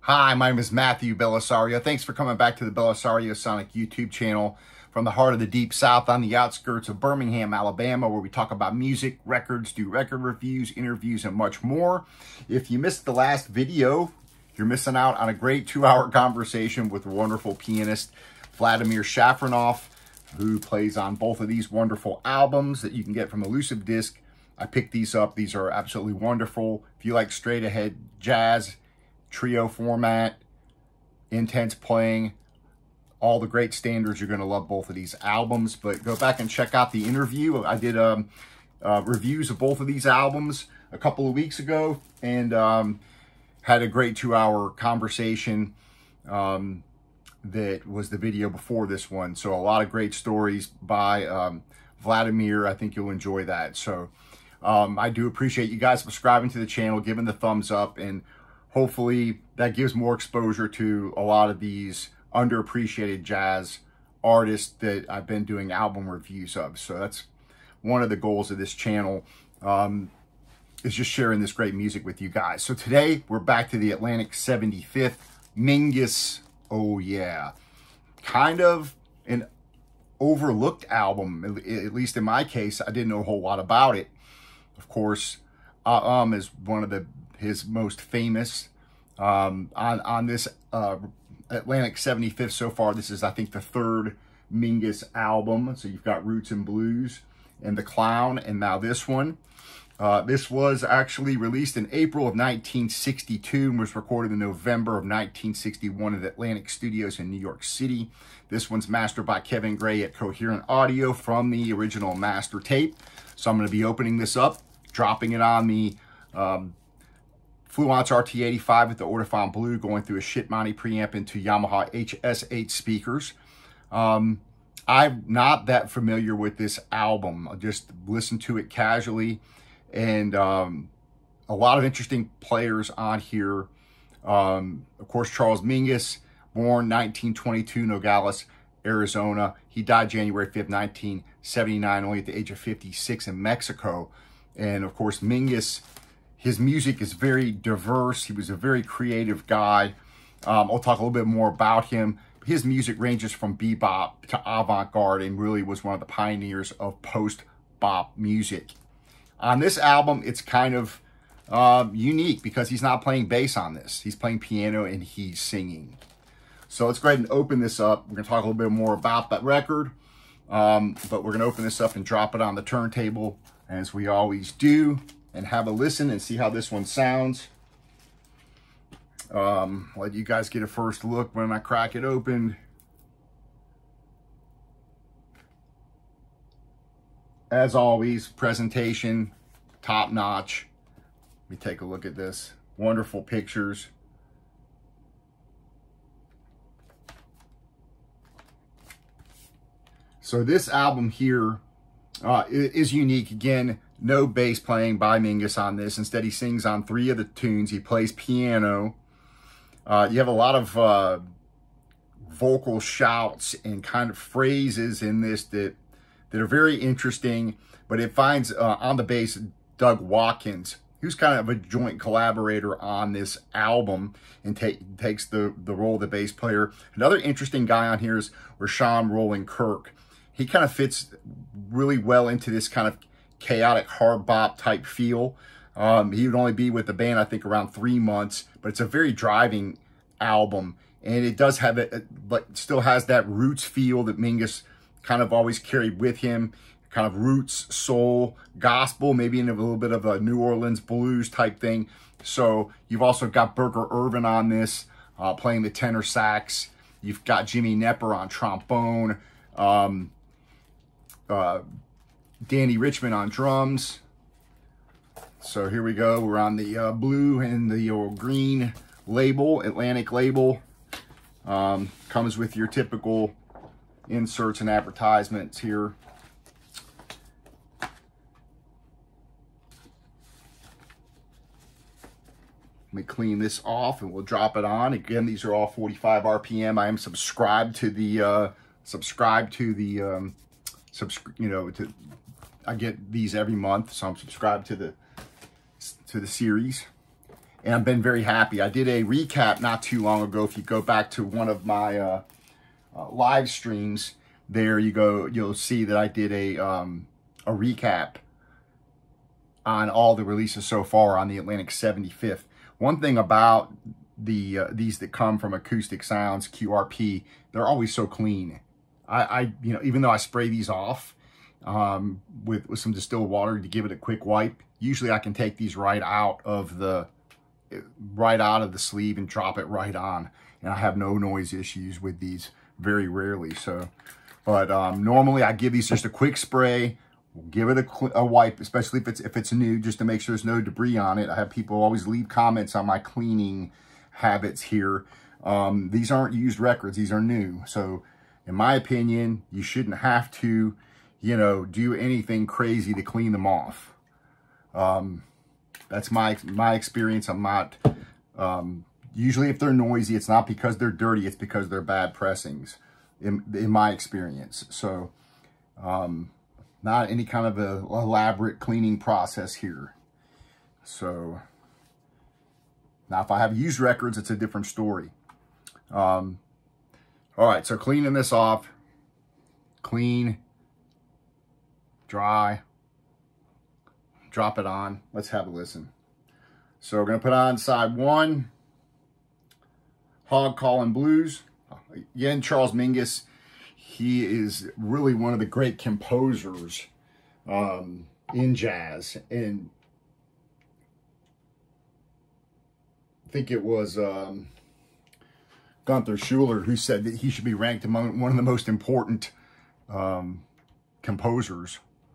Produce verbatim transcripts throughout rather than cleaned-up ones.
Hi, my name is Matthew Bellisario. Thanks for coming back to the BellisarioSonic YouTube channel from the heart of the Deep South on the outskirts of Birmingham, Alabama, where we talk about music, records, do record reviews, interviews, and much more. If you missed the last video, you're missing out on a great two-hour conversation with wonderful pianist Vladimir Shafronov, who plays on both of these wonderful albums that you can get from Elusive Disc. I picked these up. These are absolutely wonderful. If you like straight-ahead jazz, trio format, intense playing, all the great standards, you're going to love both of these albums. But go back and check out the interview. I did um, uh, reviews of both of these albums a couple of weeks ago, and um, had a great two-hour conversation um, that was the video before this one. So a lot of great stories by um, Vladimir. I think you'll enjoy that. So um, I do appreciate you guys subscribing to the channel, giving the thumbs up, and hopefully that gives more exposure to a lot of these underappreciated jazz artists that I've been doing album reviews of. So that's one of the goals of this channel, um, is just sharing this great music with you guys. So today we're back to the Atlantic seventy-fifth, Mingus. Oh yeah. Kind of an overlooked album, at least in my case. I didn't know a whole lot about it. Of course, uh, um is one of the his most famous um, on, on this uh, Atlantic seventy-fifth so far. This is, I think, the third Mingus album. So you've got Roots and Blues and The Clown, and now this one. Uh, this was actually released in April of nineteen sixty-two and was recorded in November of nineteen sixty-one at Atlantic Studios in New York City. This one's mastered by Kevin Gray at Cohearent Audio from the original master tape. So I'm going to be opening this up, dropping it on the um, Fluence R T eighty-five with the Ortofon Blue, going through a Shitmoney preamp into Yamaha H S eight speakers. Um, I'm not that familiar with this album. I just listened to it casually, and um, a lot of interesting players on here. Um, of course, Charles Mingus, born nineteen twenty-two, Nogales, Arizona. He died January fifth, nineteen seventy-nine, only at the age of fifty-six in Mexico. And of course, Mingus, his music is very diverse. He was a very creative guy. Um, I'll talk a little bit more about him. His music ranges from bebop to avant-garde and really was one of the pioneers of post-bop music. On this album, it's kind of uh, unique because he's not playing bass on this. He's playing piano and he's singing. So let's go ahead and open this up. We're going to talk a little bit more about that record. Um, but we're going to open this up and drop it on the turntable, as we always do, and have a listen and see how this one sounds. Um, let you guys get a first look when I crack it open. As always, presentation, top notch. Let me take a look at this. Wonderful pictures. So this album here uh, is unique. Again, no bass playing by Mingus on this. Instead, he sings on three of the tunes. He plays piano. Uh, you have a lot of uh, vocal shouts and kind of phrases in this that, that are very interesting. But it finds uh, on the bass Doug Watkins, who's kind of a joint collaborator on this album and take, takes the, the role of the bass player. Another interesting guy on here is Rashawn Roland Kirk. He kind of fits really well into this kind of chaotic hard bop type feel. Um, he would only be with the band, I think, around three months, but it's a very driving album, and it does have it, but still has that roots feel that Mingus kind of always carried with him, kind of roots, soul, gospel, maybe in a little bit of a New Orleans blues type thing. So you've also got Berger Irvin on this, uh, playing the tenor sax. You've got Jimmy Knepper on trombone, um, uh, Danny Richmond on drums. So here we go. We're on the uh, blue and the uh, green label, Atlantic label. Um, comes with your typical inserts and advertisements here. Let me clean this off and we'll drop it on. Again, these are all forty-five R P M. I am subscribed to the uh, subscribed to the um, subs you know to I get these every month, so I'm subscribed to the to the series. and I've been very happy. I did a recap not too long ago. If you go back to one of my uh, uh, live streams, there you go, you'll see that I did a, um, a recap on all the releases so far on the Atlantic seventy-fifth. One thing about the uh, these that come from Acoustic Sounds, Q R P, they're always so clean. I, I you know, even though I spray these off um, with, with some distilled water to give it a quick wipe, usually I can take these right out of the right out of the sleeve and drop it right on, and I have no noise issues with these, very rarely. So, but um, normally I give these just a quick spray, give it a, a wipe, especially if it's if it's new, just to make sure there's no debris on it. I have people always leave comments on my cleaning habits here. Um, these aren't used records; these are new. So, in my opinion, you shouldn't have to, you know, do anything crazy to clean them off. Um, that's my my experience. I'm not, um, usually if they're noisy, it's not because they're dirty, it's because they're bad pressings, in, in my experience. So, um, not any kind of a elaborate cleaning process here. So, now if I have used records, it's a different story. Um, All right, so cleaning this off, clean, dry, drop it on. Let's have a listen. So we're gonna put on side one, Hog Callin' Blues. Again, Charles Mingus, he is really one of the great composers um, in jazz. And I think it was... Um, Gunther Schuller, who said that he should be ranked among one of the most important um, composers.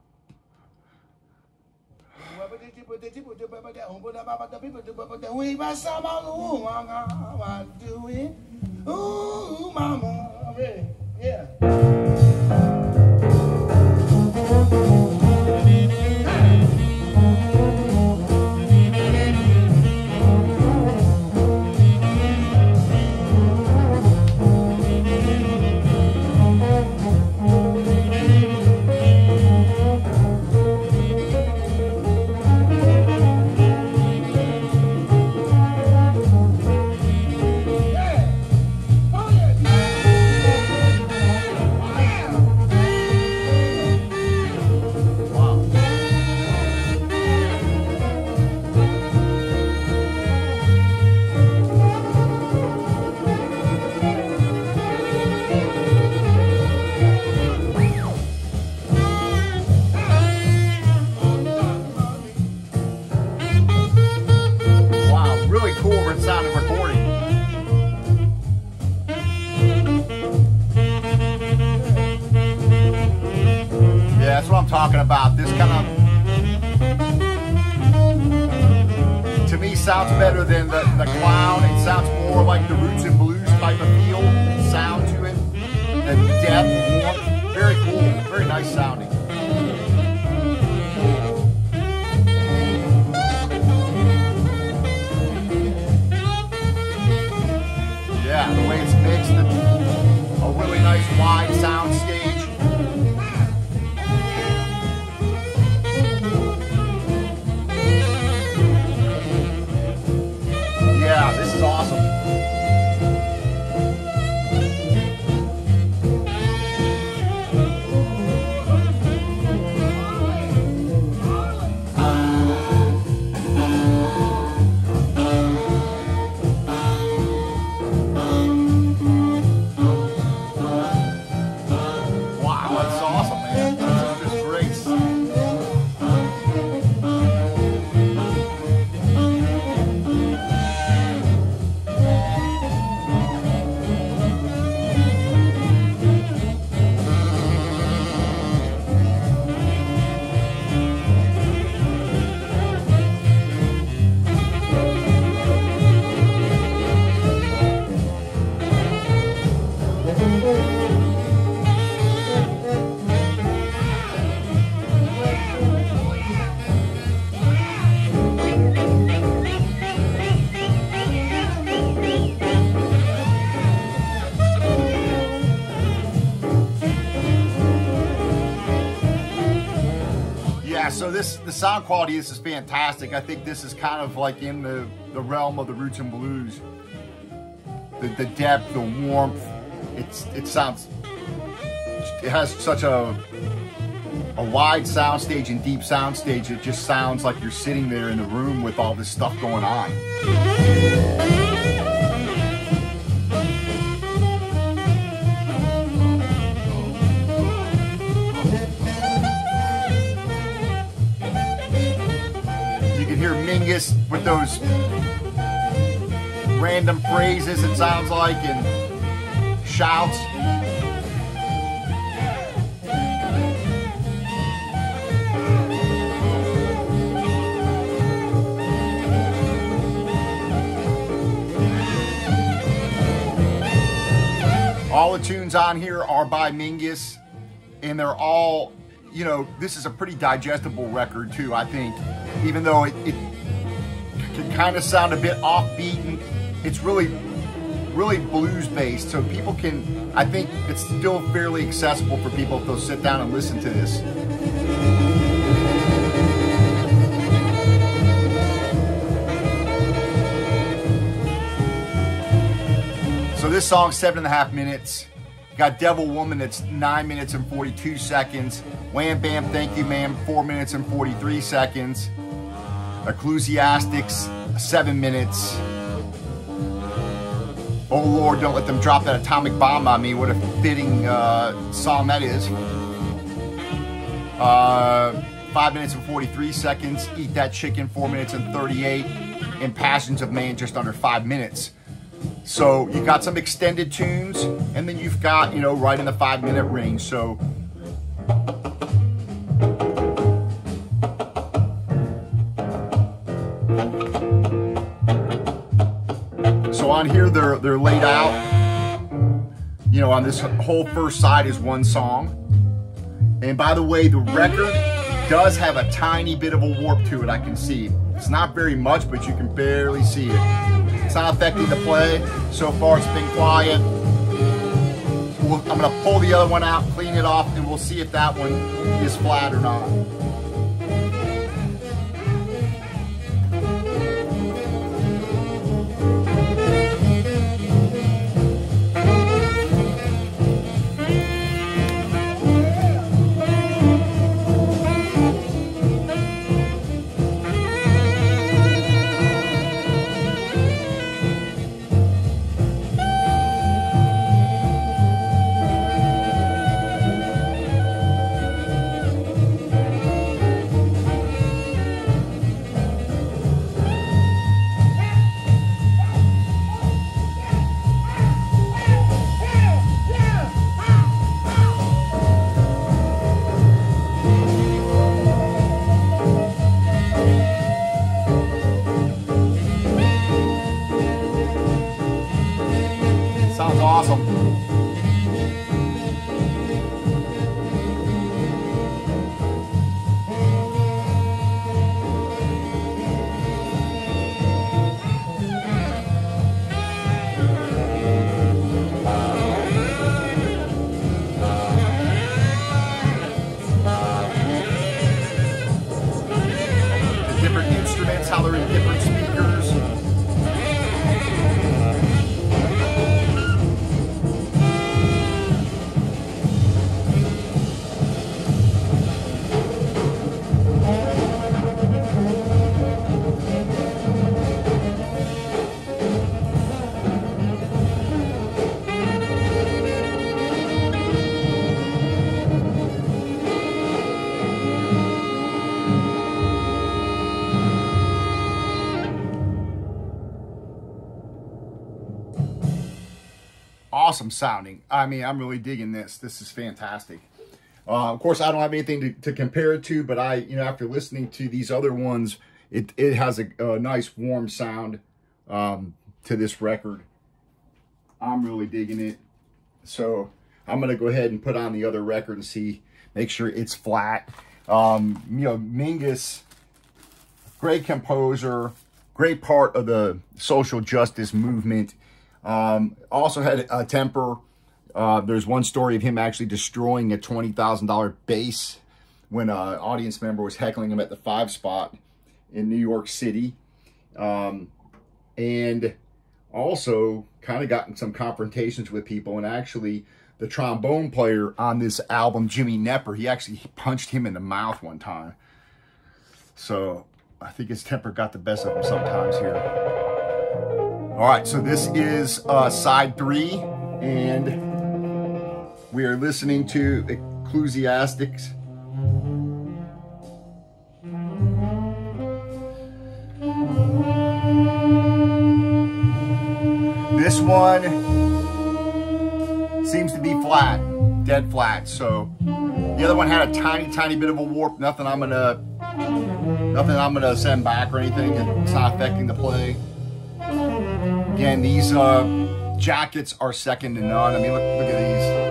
Yeah. Talking about this kind of, to me, sounds better than the, the Clown. It sounds more like the Roots and Blues type of feel, sound to it, and depth, warmth. Very cool, very nice sounding. Yeah, the way it's mixed, a really nice wide sound stage. Yeah, this is awesome. Wow, that's awesome, man. This is just great. So this, the sound quality is, is fantastic. I think this is kind of like in the, the realm of the roots and blues. The, the depth, the warmth, it's, it sounds, it has such a, a wide soundstage and deep soundstage. It just sounds like you're sitting there in the room with all this stuff going on. You can hear Mingus with those random phrases, it sounds like, and shouts. All the tunes on here are by Mingus, and they're all, you know, this is a pretty digestible record too, I think. Even though it, it can kind of sound a bit offbeat, it's really, really blues based. So people can, I think it's still fairly accessible for people if they'll sit down and listen to this. So this song's seven and a half minutes. Got Devil Woman, that's nine minutes and forty-two seconds. Wham Bam Thank You Ma'am, four minutes and forty-three seconds. Ecclesiastics, seven minutes. Oh Lord, don't let them drop that atomic bomb on me. What a fitting uh, song that is. Uh, five minutes and forty-three seconds. Eat That Chicken, four minutes and thirty-eight. And Passions of Man, just under five minutes. So you got some extended tunes, and then you've got, you know, right in the five minute range. So so on here they're they're laid out. You know, on this whole first side is one song. And by the way, the record does have a tiny bit of a warp to it, I can see. It's not very much, but you can barely see it. It's not affecting the play. So far it's been quiet. We'll, I'm gonna pull the other one out, clean it off, and we'll see if that one is flat or not. Sounds awesome. The different instruments, how they're in different speakers. Awesome sounding. I mean, I'm really digging this. This is fantastic. Uh, of course, I don't have anything to, to compare it to, but I, you know, after listening to these other ones, it, it has a, a nice warm sound um, to this record. I'm really digging it. So I'm going to go ahead and put on the other record and see, make sure it's flat. Um, you know, Mingus, great composer, great part of the social justice movement. Um, also had a temper. Uh, there's one story of him actually destroying a twenty thousand dollar bass when an audience member was heckling him at the Five Spot in New York City. Um, and also kind of gotten some confrontations with people. And actually, the trombone player on this album, Jimmy Nepper, he actually punched him in the mouth one time. So I think his temper got the best of him sometimes here. All right, so this is uh, side three, and we are listening to Ecclesiastics. This one seems to be flat, dead flat. So the other one had a tiny, tiny bit of a warp. Nothing I'm gonna, nothing I'm gonna send back or anything. It's not affecting the play. Again, these uh, jackets are second to none. I mean, look, look at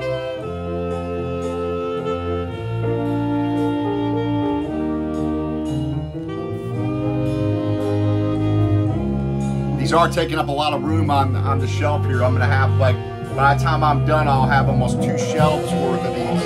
these. These are taking up a lot of room on, on the shelf here. I'm gonna have, like, by the time I'm done, I'll have almost two shelves worth of these.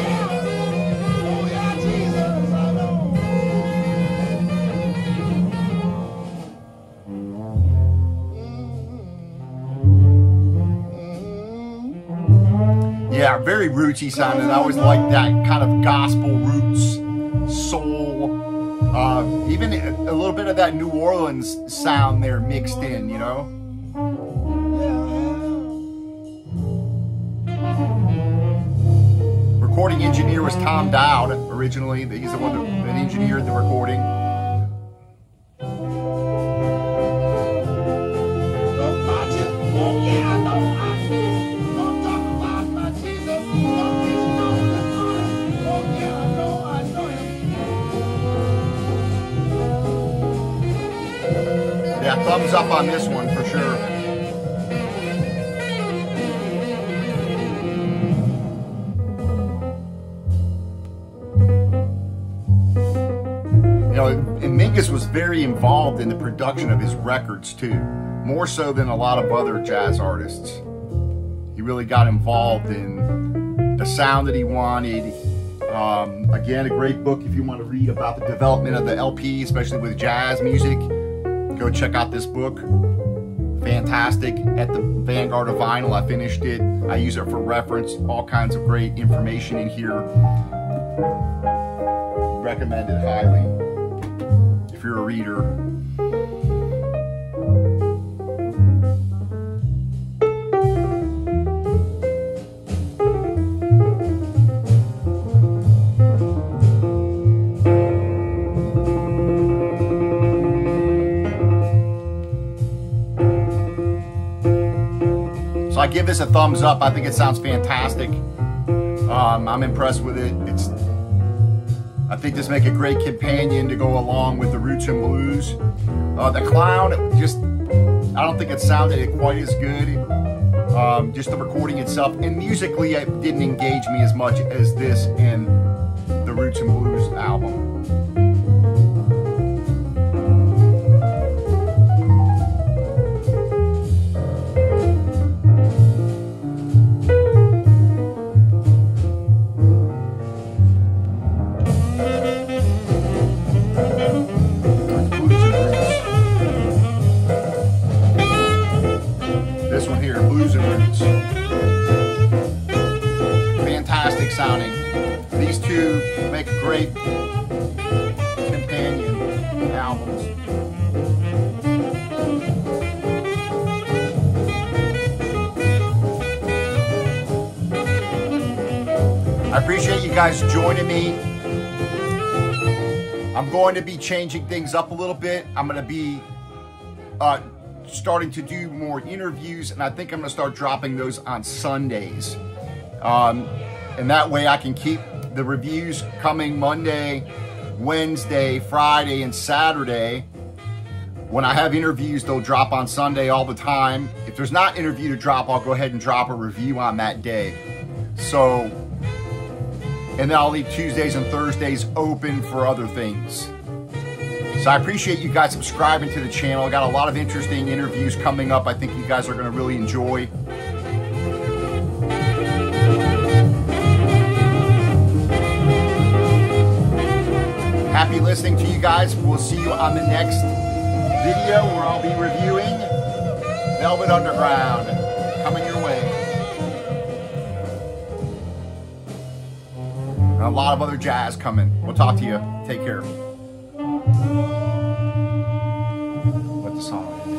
Yeah, very rootsy sounding. I always like that kind of gospel roots, soul, uh, even a little bit of that New Orleans sound there mixed in, you know? Recording engineer was Tom Dowd originally. He's the one that, that engineered the recording. Yeah, thumbs up on this one for sure. You know, and Mingus was very involved in the production of his records too, more so than a lot of other jazz artists. He really got involved in the sound that he wanted. Um, again, a great book if you want to read about the development of the L P, especially with jazz music. Go check out this book. Fantastic. At the Vanguard of Vinyl, I finished it. I use it for reference. All kinds of great information in here. Recommend it highly if you're a reader. I give this a thumbs up. I think it sounds fantastic. Um, I'm impressed with it. It's. I think this make a great companion to go along with the roots and blues. Uh, the Clown, just I don't think it sounded quite as good. Um, just the recording itself, and musically, it didn't engage me as much as this and the Roots and Blues album. Sounding. These two make great companion albums. I appreciate you guys joining me. I'm going to be changing things up a little bit. I'm going to be uh, starting to do more interviews, and I think I'm going to start dropping those on Sundays. Um, And that way I can keep the reviews coming Monday, Wednesday, Friday, and Saturday. When I have interviews, they'll drop on Sunday all the time. If there's not an interview to drop, I'll go ahead and drop a review on that day. So, and then I'll leave Tuesdays and Thursdays open for other things. So I appreciate you guys subscribing to the channel. I got a lot of interesting interviews coming up I think you guys are going to really enjoy. Happy listening to you guys. We'll see you on the next video where I'll be reviewing Velvet Underground. Coming your way. And a lot of other jazz coming. We'll talk to you. Take care. Let the song end.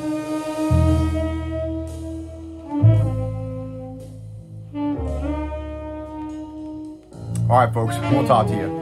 All right, folks. We'll talk to you.